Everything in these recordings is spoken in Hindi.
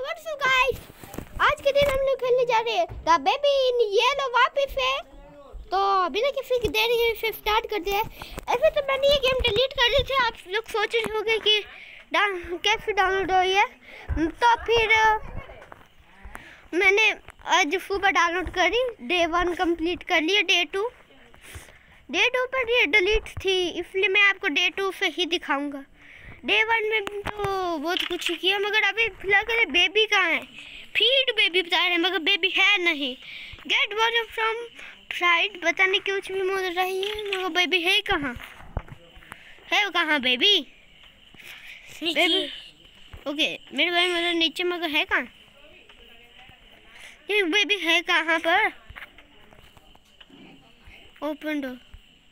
व्हाट्स अप गाइस, आज के दिन हम लोग खेलने जा रहे हैं द बेबी इन येलो वापस है। तो बिना किसी की देरी से स्टार्ट करते हैं। ऐसे तो मैंने ये गेम डिलीट कर दी थी, आप लोग सोच रहे होंगे कि कैसे डाउनलोड हुई है। तो फिर मैंने आज सुबह डाउनलोड करी, डे 1 कंप्लीट कर लिया। डे 2 पर ये डिलीट थी, इसलिए मैं आपको डे 2 से ही दिखाऊंगा। डे 1 में तो बहुत कुछ किया, मगर अभी फिलहाल बेबी कहाँ है। फीड बेबी बता रहे हैं मगर बेबी है नहीं। गेट वाटर फ्रॉम फ्राइड, पता नहीं कुछ भी बोल रही है मगर बेबी है कहाँ। है वो कहाँ बेबी? बेबी ओके मेरे भाई मतलब नीचे मगर है कहाँ? ये बेबी है कहाँ पर? ओपन डोर,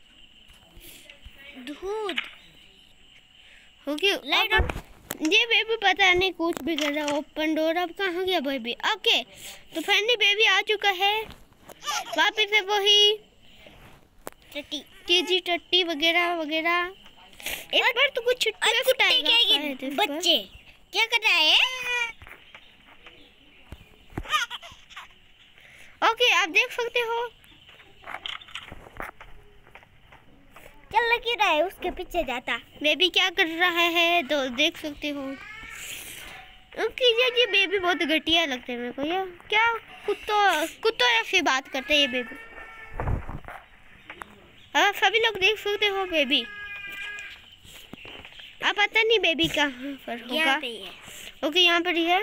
दूध ओके लाइट ऑफ। ये बेबी पता नहीं कुछ भी कर रहा है। ओपन डोर, अब कहाँ गया बेबी? ओके तो फाइनली बेबी आ चुका है वापस से, वही टट्टी केजी टट्टी वगैरह वगैरह। इस बार तो कुछ बच्चे क्या कर रहा है? ओके आप देख सकते हो चल लगी रहा है, उसके पीछे जाता। बेबी क्या कर रहा है तो देख सकते हो। ओके ये बेबी बहुत घटिया लगते हैं मेरे को। ये क्या कुत्तों ऐसे बात करते हैं ये बेबी। हाँ सभी लोग देख सकते हो बेबी। अब पता नहीं बेबी कहाँ पर होगा। ओके यहाँ पर ही है।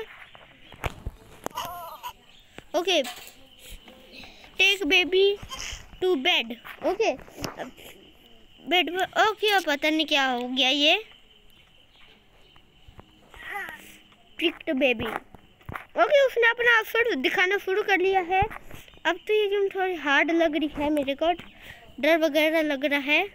Okay take baby to bed. Okay bed पर। ओके अब पता नहीं क्या हो गया ये। Picked baby. ओके उसने अपना अवसर दिखाना शुरू कर लिया है। अब तो ये गेम थोड़ी हार्ड लग रही है मेरे को, डर वगैरह लग रहा है।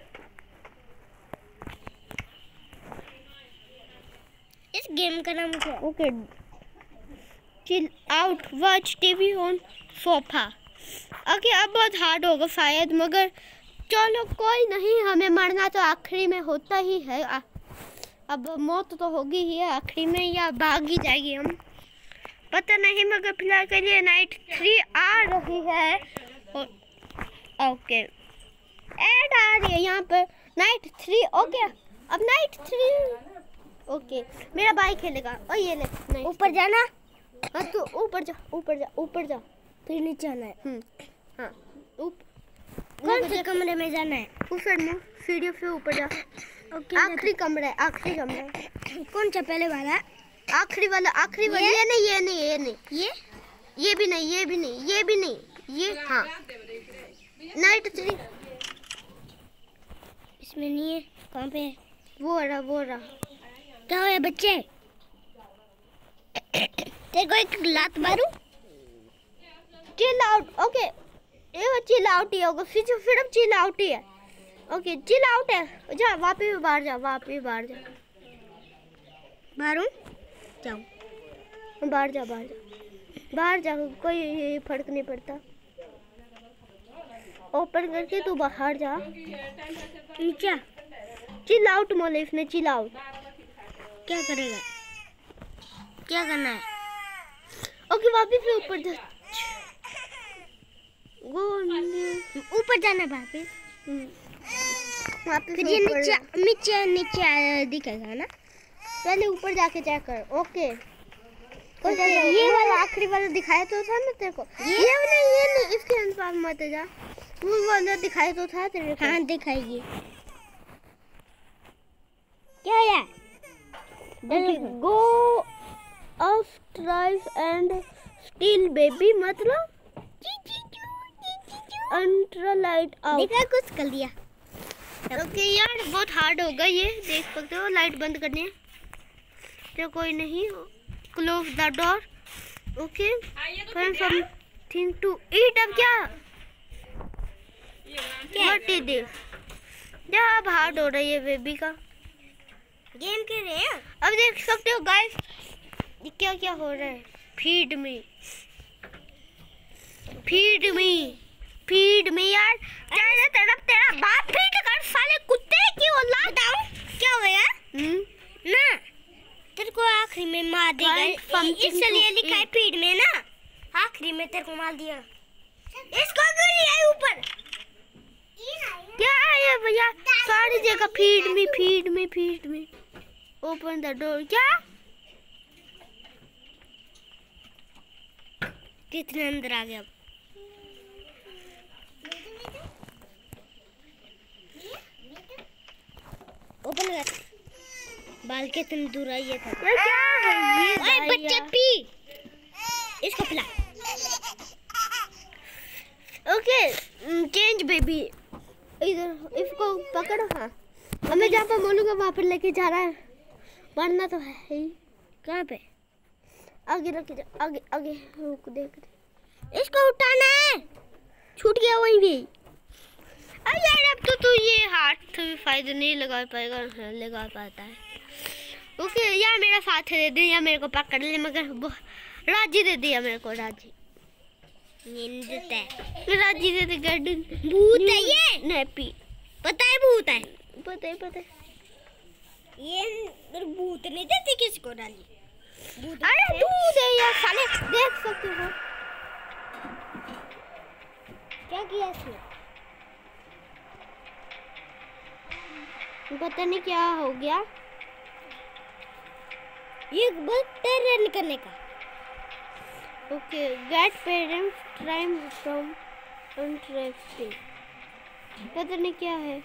इस गेम का नाम क्या? Okay chill out watch TV on sofa. Okay अब बहुत हार्ड होगा शायद, मगर चलो कोई नहीं, हमें मरना तो आखिरी में होता ही है। अब मौत तो होगी ही है आखिरी में, या भाग ही जाएगी हम पता नहीं। मगर फिलहाल के लिए नाइट 3 आ रही है। ओके ऐड आ रही है यहाँ पर नाइट 3। ओके अब नाइट 3। ओके मेरा भाई खेलेगा। और ये ले ऊपर जाना। हाँ तो ऊपर जा ऊपर जा ऊपर जा, फिर नीचे आना है। हाँ कौन से कमरे में जाना है? उस साइड में सीढ़ियों से ऊपर जा। आखिरी कमरा है, आखिरी कमरा। कौन सा पहले वाला? आखिरी वाला, आखिरी वाला। ये नहीं ये नहीं ये नहीं ये भी नहीं ये भी नहीं ये भी नहीं ये। हाँ नाइट 3 इसमें नहीं है। कहाँ पे है? वो रहा। क्या है बच्चे? तेरे को एक लात मारूं? Chill out. ओके ये चिल आउट ही होगा, सिर्फ चिल आउट ही है। ओके चिल आउट है। जा वापस बाहर जा, वापस बाहर जा। बाहर जाऊँ? बाहर जा कोई फर्क नहीं पड़ता। ओपन करके तू बाहर जा। क्या चिल आउट मोले इसने चिल आउट। क्या करेगा? क्या करना है? ओके वापस से ऊपर जा। ऊपर जाना वापस। फिर ये नीचे दिखेगा ना। पहले ऊपर जाके चेक कर। ओके ये वाला आखिरी वाला दिखाया तो था ना तेरे को। ये नहीं इसके अंदर मत जा। वो वाला दिखाया तो था तेरे को। हाँ दिखाएगी। क्या है? Go off drive and steal baby, मतलब अंट्रा लाइट आउट। देखा कुछ कर दिया। ओके यार बहुत हार्ड होगा ये, देख सकते हो। लाइट बंद करनी है तो कोई नहीं। Close the door. Okay find something to eat. अब क्या व्हाट इज दिस? क्या अब हार्ड हो रही है बेबी का गेम के लिए। अब देख सकते हो गाइस क्या क्या हो रहा है। फीड मी यार। चाहे तरफ तेरा बाप फीड कर साले कुत्ते की औलाद। क्या हो यार? ना तेरे को आखिरी में मार देगा, इसलिए लिखा है फीड में ना, आखिरी में तेरे को मार दिया। इसको गोली आई ऊपर। क्या है भैया सारी जगह फीड में ओपन द डोर। क्या कितने अंदर आ गया। ओपन कर, बाल के तुम दूर आइए था। क्या है ये? ओए बच्चे पी, इसको पिला। ओके चेंज बेबी, इधर इसको पकड़ो। हाँ हमें जहाँ पर बोलूँगा वहाँ पर लेके जा रहा है, वरना तो है ही। कहाँ पे? आगे रख जा, आगे रुक, देख इसको उठाना है। छूट गया वहीं भी। अरे यार अब तो तू ये हाथ फायदा नहीं लगा पाएगा, लगा पाता है। ओके यार मेरा साथ दे दे या मेरे को पकड़ ले, मगर राजी दे दिया मेरे को। राजी दे दे। गार्डन भूत है ये, नैपी पता है, भूत है, पता है ये भूत नहीं देती किसी को डाली। अरे दूध है यार साले, देख सकते हो क्या किया इसने, पता नहीं क्या हो गया। ये बदतर रन करने का। Okay get parents time from interesting, पता नहीं क्या है।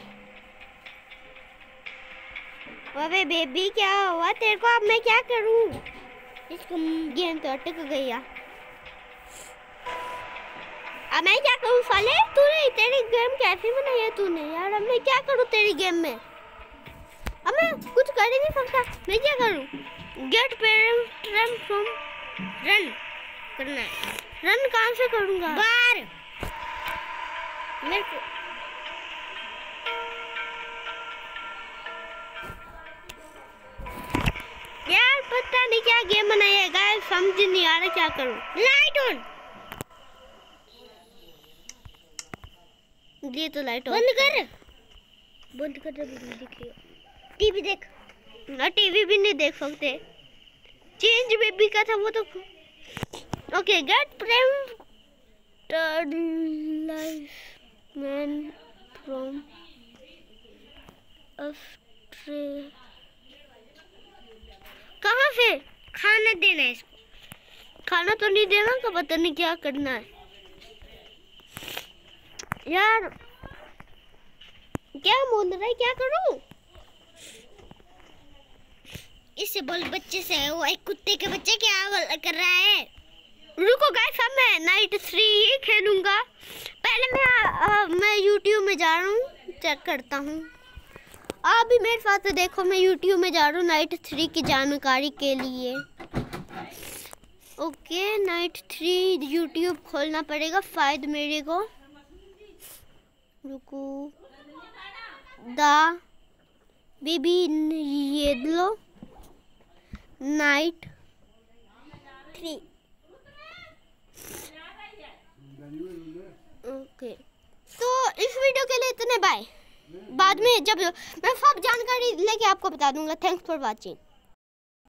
अबे बेबी क्या हुआ तेरे को? अब मैं क्या करूं? इसको गेम तो अटक गया। अब मैं क्या करूं साले? तूने तेरी गेम कैसे बनाई है तूने यार? अब मैं क्या करूं तेरी गेम में? अब मैं कुछ कर ही नहीं सकता, मैं क्या करूं? Get parents run from, run करना है। रन कहाँ से करूंगा? बाहर मेरे को यार पता नहीं क्या गेम बनाया है गाइस, समझ नहीं आ रहा क्या करूं। लाइट ऑन, ये तो लाइट ऑन बंद कर दे। टीवी देख ना, टीवी भी नहीं देख सकते। चेंज बेबी का था वो तो। ओके गेट प्रेम लाइफ मैन फ्रॉम ऑस्ट्रेलिया। कहाँ से खाना देना है इसको? खाना तो नहीं देना तो पता नहीं क्या करना है यार। क्या बोल रहा है, क्या करूं? इससे बोल बच्चे से, वो एक कुत्ते के बच्चे क्या कर रहा है। रुको गाइस, अब मैं नाइट 3 ही खेलूंगा। पहले मैं YouTube में जा रहा हूँ, चेक करता हूँ। आप भी मेरे साथ देखो, मैं YouTube में जा रहा हूँ नाइट 3 की जानकारी के लिए। ओके नाइट 3 YouTube खोलना पड़ेगा शायद मेरे को। रुको द बेबी, ये लो नाइट 3। ओके तो इस वीडियो के लिए इतने, बाय। बाद में जब मैं सब जानकारी लेके आपको बता दूंगा। Thanks for watching.